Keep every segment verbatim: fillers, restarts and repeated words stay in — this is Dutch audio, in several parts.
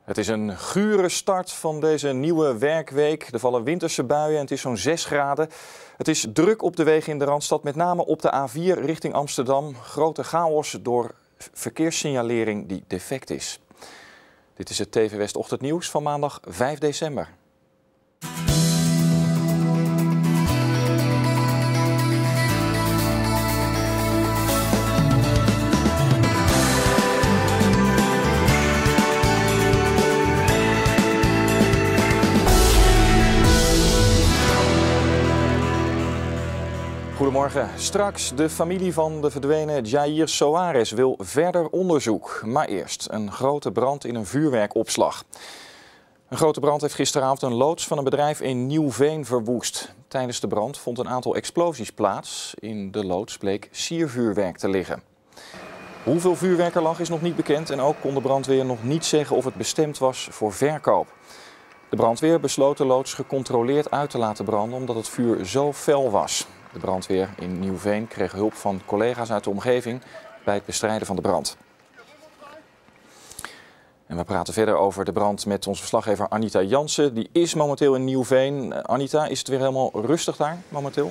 Het is een gure start van deze nieuwe werkweek. Er vallen winterse buien en het is zo'n zes graden. Het is druk op de wegen in de Randstad, met name op de A vier richting Amsterdam. Grote chaos door verkeerssignalering die defect is. Dit is het T V West Ochtendnieuws van maandag vijf december. Goedemorgen. Straks, de familie van de verdwenen Jair Soares wil verder onderzoek. Maar eerst een grote brand in een vuurwerkopslag. Een grote brand heeft gisteravond een loods van een bedrijf in Nieuwveen verwoest. Tijdens de brand vond een aantal explosies plaats. In de loods bleek siervuurwerk te liggen. Hoeveel vuurwerk er lag is nog niet bekend en ook kon de brandweer nog niet zeggen of het bestemd was voor verkoop. De brandweer besloot de loods gecontroleerd uit te laten branden omdat het vuur zo fel was. De brandweer in Nieuwveen kreeg hulp van collega's uit de omgeving bij het bestrijden van de brand. En we praten verder over de brand met onze verslaggever Anita Jansen. Die is momenteel in Nieuwveen. Anita, is het weer helemaal rustig daar momenteel?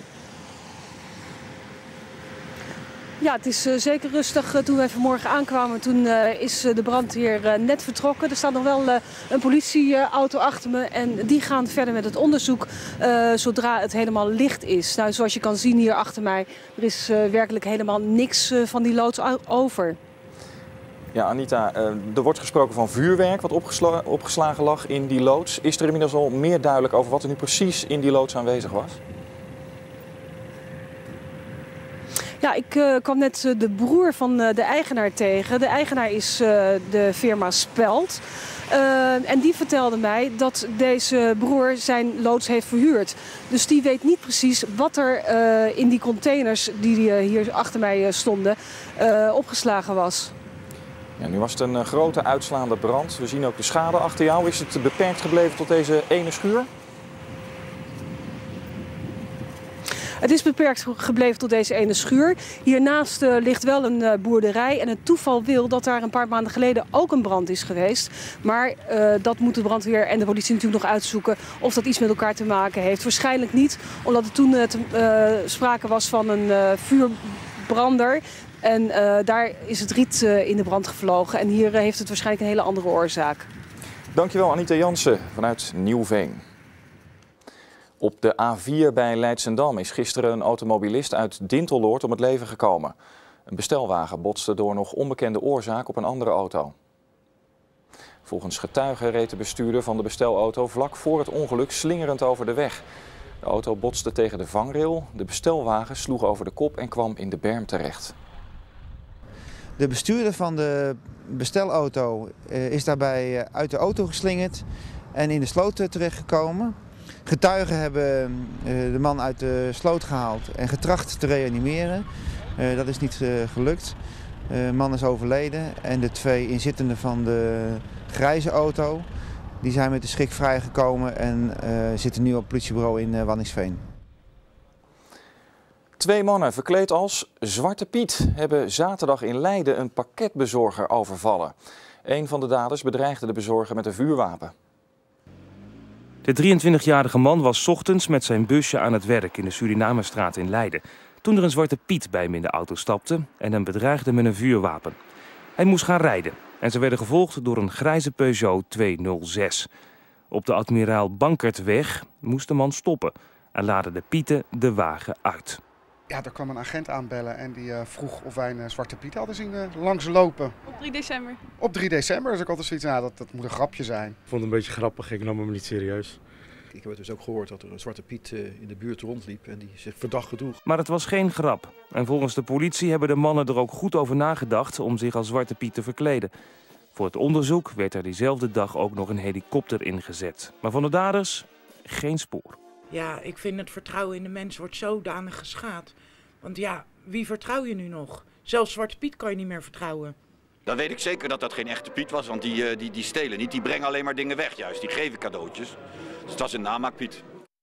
Ja, het is uh, zeker rustig. Uh, toen wij vanmorgen aankwamen, toen uh, is uh, de brandweer uh, net vertrokken. Er staat nog wel uh, een politieauto achter me en die gaan verder met het onderzoek uh, zodra het helemaal licht is. Nou, zoals je kan zien hier achter mij, er is uh, werkelijk helemaal niks uh, van die loods over. Ja, Anita, uh, er wordt gesproken van vuurwerk wat opgesla opgeslagen lag in die loods. Is er inmiddels al meer duidelijk over wat er nu precies in die loods aanwezig was? Ja, ik uh, kwam net uh, de broer van uh, de eigenaar tegen. De eigenaar is uh, de firma Speld. Uh, en die vertelde mij dat deze broer zijn loods heeft verhuurd. Dus die weet niet precies wat er uh, in die containers die uh, hier achter mij uh, stonden uh, opgeslagen was. Ja, nu was het een uh, grote uitslaande brand. We zien ook de schade achter jou. Is het beperkt gebleven tot deze ene schuur? Het is beperkt gebleven tot deze ene schuur. Hiernaast uh, ligt wel een uh, boerderij. En het toeval wil dat daar een paar maanden geleden ook een brand is geweest. Maar uh, dat moet de brandweer en de politie natuurlijk nog uitzoeken of dat iets met elkaar te maken heeft. Waarschijnlijk niet, omdat er toen uh, te, uh, sprake was van een uh, vuurbrander. En uh, daar is het riet uh, in de brand gevlogen. En hier uh, heeft het waarschijnlijk een hele andere oorzaak. Dankjewel Anita Jansen vanuit Nieuwveen. Op de A vier bij Leidschendam is gisteren een automobilist uit Dinteloord om het leven gekomen. Een bestelwagen botste door nog onbekende oorzaak op een andere auto. Volgens getuigen reed de bestuurder van de bestelauto vlak voor het ongeluk slingerend over de weg. De auto botste tegen de vangrail, de bestelwagen sloeg over de kop en kwam in de berm terecht. De bestuurder van de bestelauto is daarbij uit de auto geslingerd en in de sloot terechtgekomen. Getuigen hebben de man uit de sloot gehaald en getracht te reanimeren. Dat is niet gelukt. De man is overleden en de twee inzittenden van de grijze auto die zijn met de schrik vrijgekomen en zitten nu op het politiebureau in Waddinxveen. Twee mannen verkleed als Zwarte Piet hebben zaterdag in Leiden een pakketbezorger overvallen. Een van de daders bedreigde de bezorger met een vuurwapen. De drieëntwintigjarige man was 's ochtends met zijn busje aan het werk in de Surinamerstraat in Leiden. Toen er een Zwarte Piet bij hem in de auto stapte en hem bedreigde met een vuurwapen. Hij moest gaan rijden en ze werden gevolgd door een grijze Peugeot tweehonderdzes. Op de Admiraal Bankertweg moest de man stoppen en laadde de Pieten de wagen uit. Ja, er kwam een agent aanbellen en die uh, vroeg of wij een uh, Zwarte Piet hadden zien uh, langslopen. Op drie december? Op drie december, dus ik altijd zoiets, nou, dat, dat moet een grapje zijn. Ik vond het een beetje grappig, ik nam hem niet serieus. Ik heb dus ook gehoord dat er een Zwarte Piet uh, in de buurt rondliep en die zich verdacht gedroeg. Maar het was geen grap. En volgens de politie hebben de mannen er ook goed over nagedacht om zich als Zwarte Piet te verkleden. Voor het onderzoek werd er diezelfde dag ook nog een helikopter ingezet. Maar van de daders geen spoor. Ja, ik vind het vertrouwen in de mens wordt zodanig geschaad. Want ja, wie vertrouw je nu nog? Zelfs Zwarte Piet kan je niet meer vertrouwen. Dan weet ik zeker dat dat geen echte Piet was, want die, uh, die, die stelen niet. Die brengen alleen maar dingen weg juist, die geven cadeautjes. Dus het was een namaakpiet.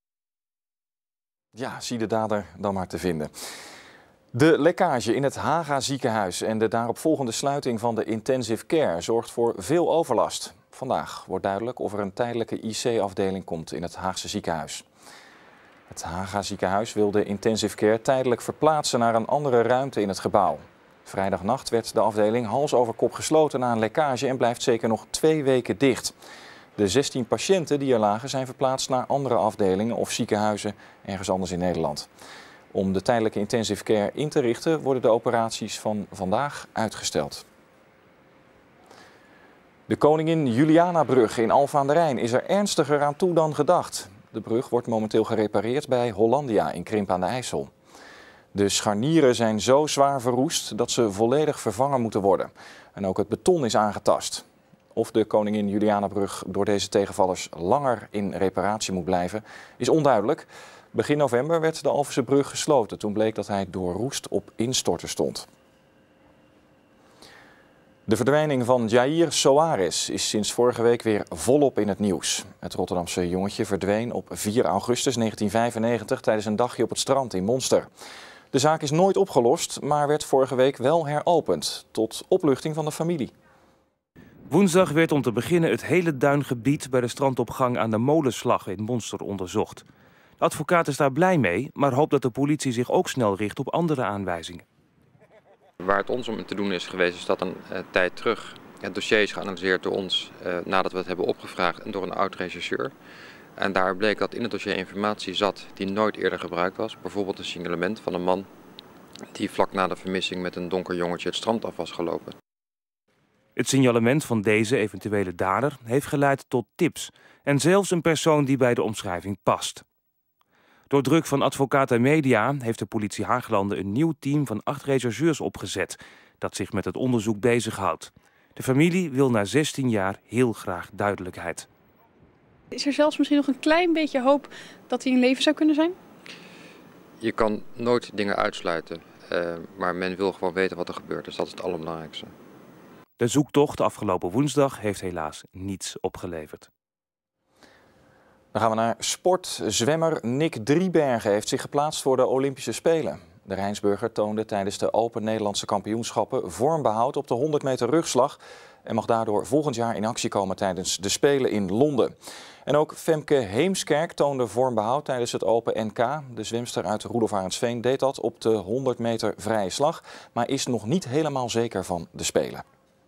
Ja, zie de dader dan maar te vinden. De lekkage in het Haga ziekenhuis en de daaropvolgende sluiting van de intensive care zorgt voor veel overlast. Vandaag wordt duidelijk of er een tijdelijke I C-afdeling komt in het Haagse ziekenhuis. Het Haga ziekenhuis wil de intensive care tijdelijk verplaatsen naar een andere ruimte in het gebouw. Vrijdagnacht werd de afdeling hals over kop gesloten na een lekkage en blijft zeker nog twee weken dicht. De zestien patiënten die er lagen zijn verplaatst naar andere afdelingen of ziekenhuizen ergens anders in Nederland. Om de tijdelijke intensive care in te richten worden de operaties van vandaag uitgesteld. De Koningin Julianabrug in Alphen aan den Rijn is er ernstiger aan toe dan gedacht. De brug wordt momenteel gerepareerd bij Hollandia in Krimp aan de IJssel. De scharnieren zijn zo zwaar verroest dat ze volledig vervangen moeten worden. En ook het beton is aangetast. Of de Koningin Julianabrug door deze tegenvallers langer in reparatie moet blijven, is onduidelijk. Begin november werd de Alphense brug gesloten. Toen bleek dat hij door roest op instorten stond. De verdwijning van Jair Soares is sinds vorige week weer volop in het nieuws. Het Rotterdamse jongetje verdween op vier augustus negentien vijfennegentig tijdens een dagje op het strand in Monster. De zaak is nooit opgelost, maar werd vorige week wel heropend, tot opluchting van de familie. Woensdag werd om te beginnen het hele duingebied bij de strandopgang aan de Molenslag in Monster onderzocht. De advocaat is daar blij mee, maar hoopt dat de politie zich ook snel richt op andere aanwijzingen. Waar het ons om te doen is geweest, is dat een uh, tijd terug. Het dossier is geanalyseerd door ons uh, nadat we het hebben opgevraagd en door een oud-rechercheur. En daar bleek dat in het dossier informatie zat die nooit eerder gebruikt was. Bijvoorbeeld een signalement van een man die vlak na de vermissing met een donker jongetje het strand af was gelopen. Het signalement van deze eventuele dader heeft geleid tot tips en zelfs een persoon die bij de omschrijving past. Door druk van advocaat en media heeft de politie Haaglanden een nieuw team van acht rechercheurs opgezet dat zich met het onderzoek bezighoudt. De familie wil na zestien jaar heel graag duidelijkheid. Is er zelfs misschien nog een klein beetje hoop dat hij in leven zou kunnen zijn? Je kan nooit dingen uitsluiten, uh, maar men wil gewoon weten wat er gebeurt, dus dat is het allerbelangrijkste. De zoektocht afgelopen woensdag heeft helaas niets opgeleverd. Dan gaan we naar sport. Zwemmer Nick Driebergen heeft zich geplaatst voor de Olympische Spelen. De Rijnsburger toonde tijdens de Open Nederlandse kampioenschappen vormbehoud op de honderd meter rugslag en mag daardoor volgend jaar in actie komen tijdens de Spelen in Londen. En ook Femke Heemskerk toonde vormbehoud tijdens het Open N K. De zwemster uit Roelof Arendsveen deed dat op de honderd meter vrije slag, maar is nog niet helemaal zeker van de Spelen.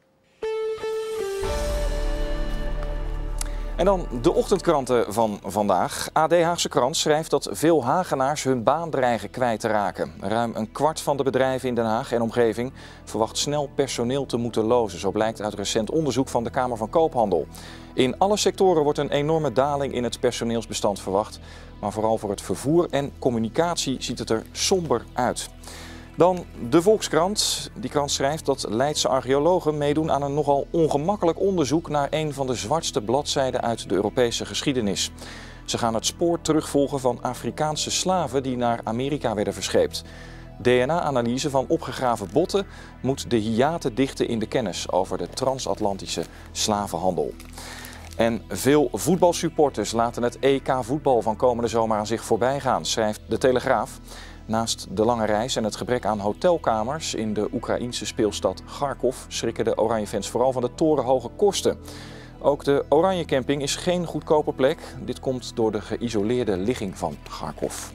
En dan de ochtendkranten van vandaag. A D Haagse Krant schrijft dat veel Hagenaars hun baan dreigen kwijt te raken. Ruim een kwart van de bedrijven in Den Haag en omgeving verwacht snel personeel te moeten lozen. Zo blijkt uit recent onderzoek van de Kamer van Koophandel. In alle sectoren wordt een enorme daling in het personeelsbestand verwacht. Maar vooral voor het vervoer en communicatie ziet het er somber uit. Dan de Volkskrant. Die krant schrijft dat Leidse archeologen meedoen aan een nogal ongemakkelijk onderzoek naar een van de zwartste bladzijden uit de Europese geschiedenis. Ze gaan het spoor terugvolgen van Afrikaanse slaven die naar Amerika werden verscheept. D N A-analyse van opgegraven botten moet de hiaten dichten in de kennis over de transatlantische slavenhandel. En veel voetbalsupporters laten het E K voetbal van komende zomer aan zich voorbij gaan, schrijft de Telegraaf. Naast de lange reis en het gebrek aan hotelkamers in de Oekraïense speelstad Kharkov schrikken de Oranje-fans vooral van de torenhoge kosten. Ook de Oranje Camping is geen goedkope plek. Dit komt door de geïsoleerde ligging van Kharkov.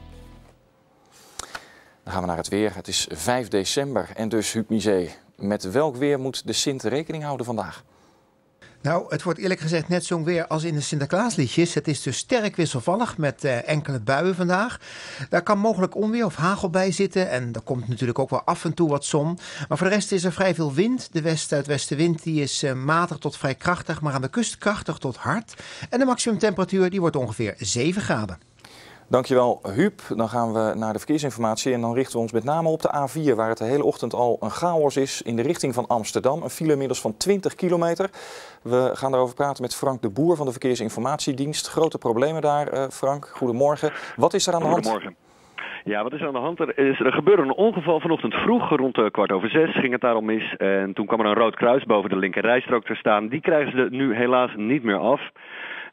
Dan gaan we naar het weer. Het is vijf december en dus Huub Misé. Met welk weer moet de Sint rekening houden vandaag? Nou, het wordt eerlijk gezegd net zo'n weer als in de Sinterklaasliedjes. Het is dus sterk wisselvallig met uh, enkele buien vandaag. Daar kan mogelijk onweer of hagel bij zitten en er komt natuurlijk ook wel af en toe wat zon. Maar voor de rest is er vrij veel wind. De west-zuidwestenwind die is uh, matig tot vrij krachtig, maar aan de kust krachtig tot hard. En de maximumtemperatuur die wordt ongeveer zeven graden. Dankjewel Huub. Dan gaan we naar de verkeersinformatie en dan richten we ons met name op de A vier... waar het de hele ochtend al een chaos is in de richting van Amsterdam. Een file inmiddels van twintig kilometer. We gaan daarover praten met Frank de Boer van de Verkeersinformatiedienst. Grote problemen daar, uh, Frank. Goedemorgen. Wat is er aan de hand? Goedemorgen. Ja, wat is er aan de hand? Er, is, er gebeurde een ongeval vanochtend vroeg, rond uh, kwart over zes ging het daarom mis. En toen kwam er een rood kruis boven de linkerrijstrook te staan. Die krijgen ze nu helaas niet meer af.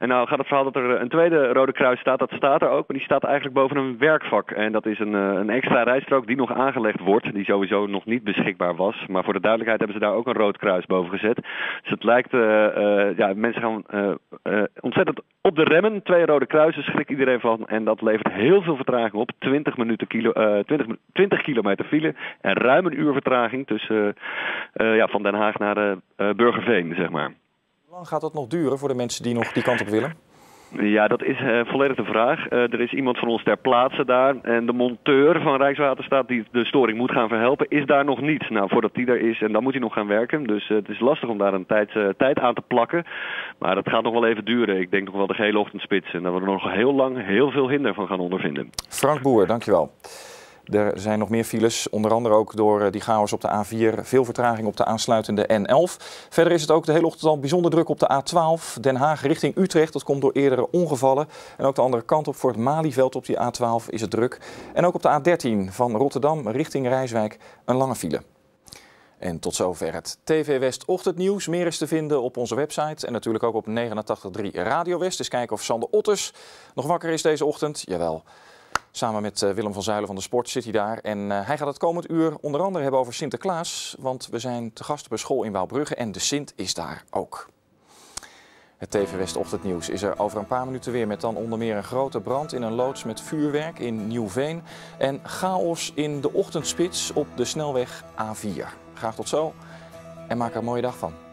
En nou gaat het verhaal dat er een tweede Rode Kruis staat. Dat staat er ook, maar die staat eigenlijk boven een werkvak. En dat is een, een extra rijstrook die nog aangelegd wordt. Die sowieso nog niet beschikbaar was. Maar voor de duidelijkheid hebben ze daar ook een Rood Kruis boven gezet. Dus het lijkt, uh, uh, ja, mensen gaan uh, uh, ontzettend op de remmen. Twee Rode Kruisen schrikt iedereen van. En dat levert heel veel vertraging op. twintig minuten kilo, uh, twintig, twintig kilometer file en ruim een uur vertraging tussen uh, uh, ja, van Den Haag naar uh, uh, Burgerveen, zeg maar. Hoe lang gaat dat nog duren voor de mensen die nog die kant op willen? Ja, dat is uh, volledig de vraag. Uh, er is iemand van ons ter plaatse daar. En de monteur van Rijkswaterstaat die de storing moet gaan verhelpen, is daar nog niet. Nou, voordat die er is, en dan moet hij nog gaan werken. Dus uh, het is lastig om daar een tijd, uh, tijd aan te plakken. Maar dat gaat nog wel even duren. Ik denk nog wel de gehele ochtendspits. En dat we er nog heel lang heel veel hinder van gaan ondervinden. Frank Boer, dankjewel. Er zijn nog meer files, onder andere ook door die chaos op de A vier. Veel vertraging op de aansluitende N elf. Verder is het ook de hele ochtend al bijzonder druk op de A twaalf. Den Haag richting Utrecht, dat komt door eerdere ongevallen. En ook de andere kant op voor het Malieveld op die A twaalf is het druk. En ook op de A dertien van Rotterdam richting Rijswijk een lange file. En tot zover het T V West ochtendnieuws. Meer is te vinden op onze website en natuurlijk ook op negenentachtig komma drie Radio West. Dus kijken of Sander Otters nog wakker is deze ochtend. Jawel. Samen met Willem van Zuilen van de Sport zit hij daar. En uh, hij gaat het komend uur onder andere hebben over Sinterklaas. Want we zijn te gast op een school in Waalbrugge en de Sint is daar ook. Het T V West ochtendnieuws is er over een paar minuten weer met dan onder meer een grote brand in een loods met vuurwerk in Nieuwveen. En chaos in de ochtendspits op de snelweg A vier. Graag tot zo en maak er een mooie dag van.